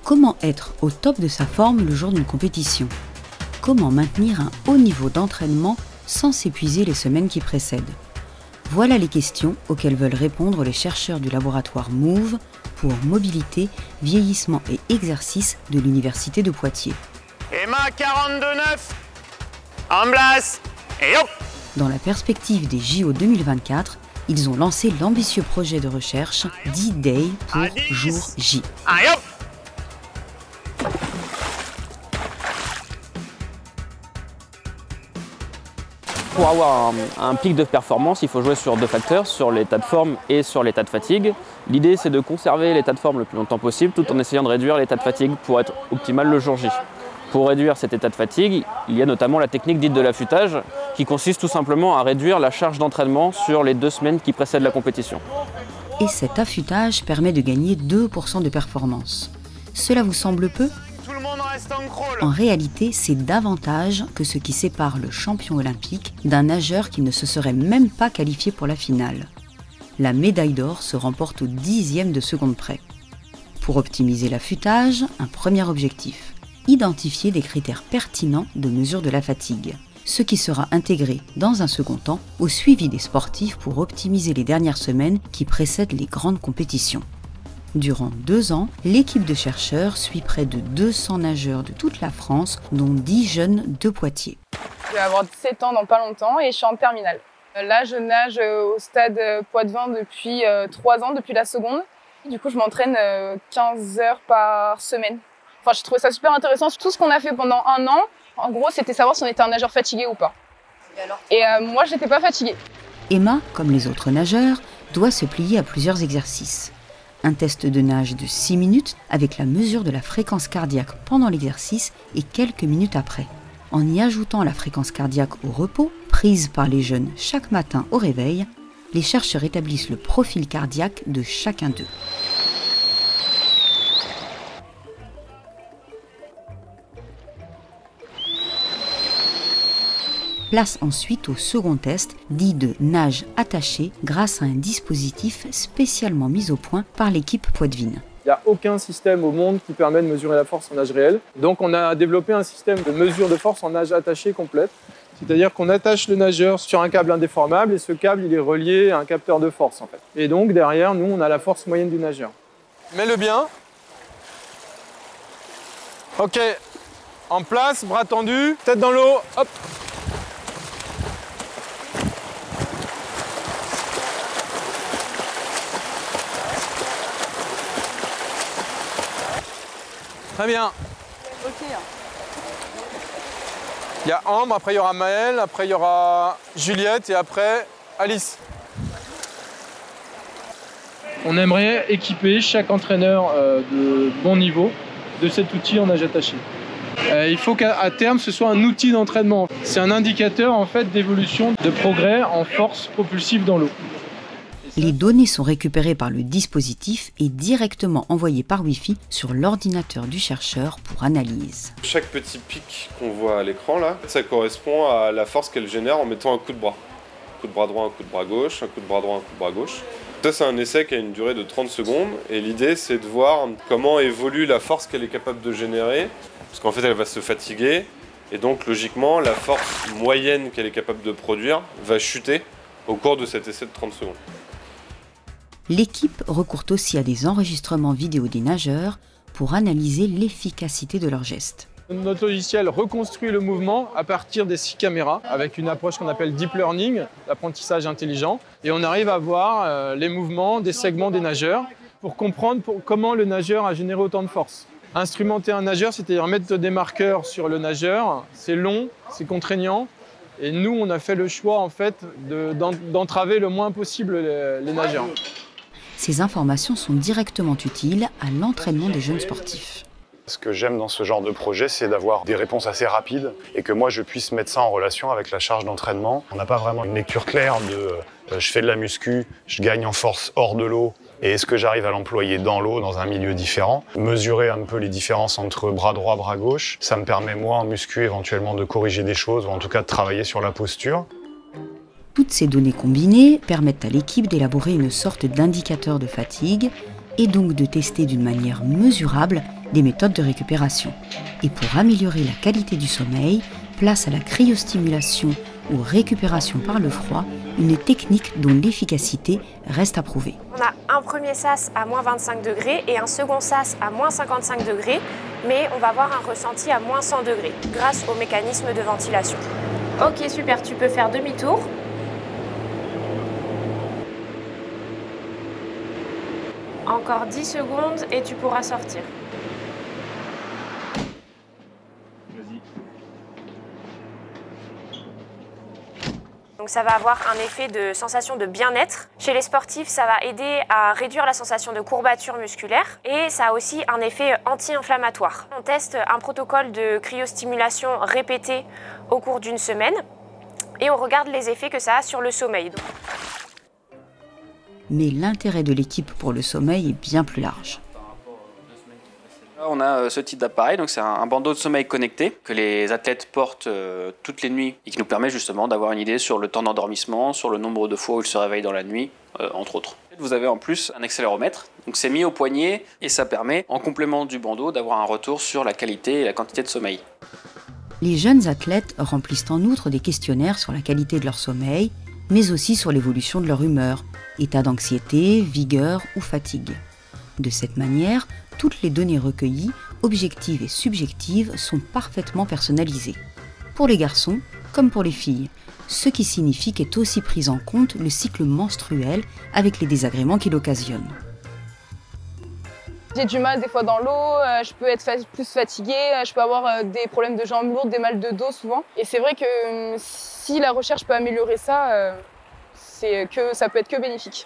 Comment être au top de sa forme le jour d'une compétition? Comment maintenir un haut niveau d'entraînement sans s'épuiser les semaines qui précèdent? Voilà les questions auxquelles veulent répondre les chercheurs du laboratoire MOVE pour mobilité, vieillissement et exercice de l'Université de Poitiers. Emma 42,9, en place, et hop! Dans la perspective des JO 2024, ils ont lancé l'ambitieux projet de recherche D-Day pour Jour J. Allez hop! Pour avoir un pic de performance, il faut jouer sur deux facteurs, sur l'état de forme et sur l'état de fatigue. L'idée, c'est de conserver l'état de forme le plus longtemps possible tout en essayant de réduire l'état de fatigue pour être optimal le jour J. Pour réduire cet état de fatigue, il y a notamment la technique dite de l'affûtage qui consiste tout simplement à réduire la charge d'entraînement sur les 2 semaines qui précèdent la compétition. Et cet affûtage permet de gagner 2% de performance. Cela vous semble peu ? Tout le monde reste en crawl. En réalité, c'est davantage que ce qui sépare le champion olympique d'un nageur qui ne se serait même pas qualifié pour la finale. La médaille d'or se remporte au 10e de seconde près. Pour optimiser l'affûtage, un premier objectif: identifier des critères pertinents de mesure de la fatigue, ce qui sera intégré dans un second temps au suivi des sportifs pour optimiser les dernières semaines qui précèdent les grandes compétitions. Durant 2 ans, l'équipe de chercheurs suit près de 200 nageurs de toute la France, dont 10 jeunes de Poitiers. Je vais avoir 17 ans dans pas longtemps et je suis en terminale. Là, je nage au stade Poitevin depuis 3 ans, depuis la seconde. Du coup, je m'entraîne 15 heures par semaine. Enfin, j'ai trouvé ça super intéressant. Tout ce qu'on a fait pendant 1 an, en gros, c'était savoir si on était un nageur fatigué ou pas. Et moi, je n'étais pas fatiguée. Emma, comme les autres nageurs, doit se plier à plusieurs exercices. Un test de nage de 6 minutes avec la mesure de la fréquence cardiaque pendant l'exercice et quelques minutes après. En y ajoutant la fréquence cardiaque au repos, prise par les jeunes chaque matin au réveil, les chercheurs établissent le profil cardiaque de chacun d'eux. Place ensuite au second test, dit de nage attaché, grâce à un dispositif spécialement mis au point par l'équipe Poitevin. Il n'y a aucun système au monde qui permet de mesurer la force en nage réel. Donc on a développé un système de mesure de force en nage attaché complète. C'est-à-dire qu'on attache le nageur sur un câble indéformable et ce câble il est relié à un capteur de force en fait. Et donc derrière nous on a la force moyenne du nageur. Mets-le bien. Ok, en place, bras tendus, tête dans l'eau, hop. Très bien. Il y a Ambre, après il y aura Maëlle, après il y aura Juliette et après Alice. On aimerait équiper chaque entraîneur de bon niveau de cet outil en nage attaché. Il faut qu'à terme ce soit un outil d'entraînement. C'est un indicateur en fait d'évolution de progrès en force propulsive dans l'eau. Les données sont récupérées par le dispositif et directement envoyées par Wi-Fi sur l'ordinateur du chercheur pour analyse. Chaque petit pic qu'on voit à l'écran là, ça correspond à la force qu'elle génère en mettant un coup de bras. Un coup de bras droit, un coup de bras gauche, un coup de bras droit, un coup de bras gauche. Ça c'est un essai qui a une durée de 30 secondes et l'idée c'est de voir comment évolue la force qu'elle est capable de générer, parce qu'en fait elle va se fatiguer et donc logiquement la force moyenne qu'elle est capable de produire va chuter au cours de cet essai de 30 secondes. L'équipe recourt aussi à des enregistrements vidéo des nageurs pour analyser l'efficacité de leurs gestes. Notre logiciel reconstruit le mouvement à partir des 6 caméras avec une approche qu'on appelle Deep Learning, l'apprentissage intelligent. Et on arrive à voir les mouvements des segments des nageurs pour comprendre comment le nageur a généré autant de force. Instrumenter un nageur, c'est-à-dire mettre des marqueurs sur le nageur, c'est long, c'est contraignant. Et nous, on a fait le choix en fait, d'entraver le moins possible les nageurs. Ces informations sont directement utiles à l'entraînement des jeunes sportifs. Ce que j'aime dans ce genre de projet, c'est d'avoir des réponses assez rapides et que moi je puisse mettre ça en relation avec la charge d'entraînement. On n'a pas vraiment une lecture claire de je fais de la muscu, je gagne en force hors de l'eau et est-ce que j'arrive à l'employer dans l'eau, dans un milieu différent. Mesurer un peu les différences entre bras droit, bras gauche, ça me permet moi en muscu éventuellement de corriger des choses ou en tout cas de travailler sur la posture. Toutes ces données combinées permettent à l'équipe d'élaborer une sorte d'indicateur de fatigue et donc de tester d'une manière mesurable des méthodes de récupération. Et pour améliorer la qualité du sommeil, place à la cryostimulation ou récupération par le froid, une technique dont l'efficacité reste à prouver. On a un premier sas à moins 25 degrés et un second sas à moins 55 degrés, mais on va avoir un ressenti à moins 100 degrés grâce au mécanisme de ventilation. Ok, super, tu peux faire demi-tour. Encore 10 secondes et tu pourras sortir. Donc ça va avoir un effet de sensation de bien-être. Chez les sportifs, ça va aider à réduire la sensation de courbature musculaire et ça a aussi un effet anti-inflammatoire. On teste un protocole de cryostimulation répété au cours d'une semaine et on regarde les effets que ça a sur le sommeil. Mais l'intérêt de l'équipe pour le sommeil est bien plus large. On a ce type d'appareil, donc c'est un bandeau de sommeil connecté que les athlètes portent toutes les nuits et qui nous permet justement d'avoir une idée sur le temps d'endormissement, sur le nombre de fois où ils se réveillent dans la nuit, entre autres. Vous avez en plus un accéléromètre, donc c'est mis au poignet et ça permet, en complément du bandeau, d'avoir un retour sur la qualité et la quantité de sommeil. Les jeunes athlètes remplissent en outre des questionnaires sur la qualité de leur sommeil, mais aussi sur l'évolution de leur humeur, état d'anxiété, vigueur ou fatigue. De cette manière, toutes les données recueillies, objectives et subjectives, sont parfaitement personnalisées. Pour les garçons comme pour les filles, ce qui signifie qu'est aussi pris en compte le cycle menstruel avec les désagréments qu'il occasionne. J'ai du mal des fois dans l'eau, je peux être plus fatiguée, je peux avoir des problèmes de jambes lourdes, des mal de dos souvent. Et c'est vrai que si la recherche peut améliorer ça, ça peut être que bénéfique.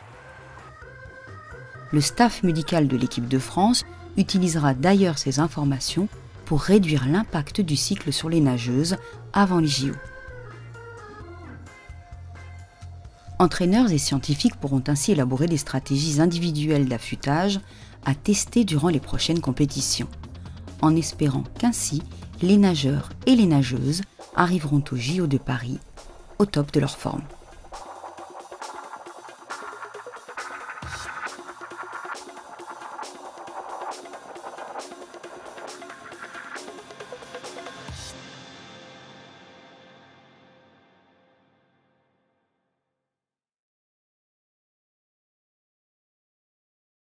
Le staff médical de l'équipe de France utilisera d'ailleurs ces informations pour réduire l'impact du cycle sur les nageuses avant les JO. Entraîneurs et scientifiques pourront ainsi élaborer des stratégies individuelles d'affûtage à tester durant les prochaines compétitions, en espérant qu'ainsi les nageurs et les nageuses arriveront aux JO de Paris au top de leur forme.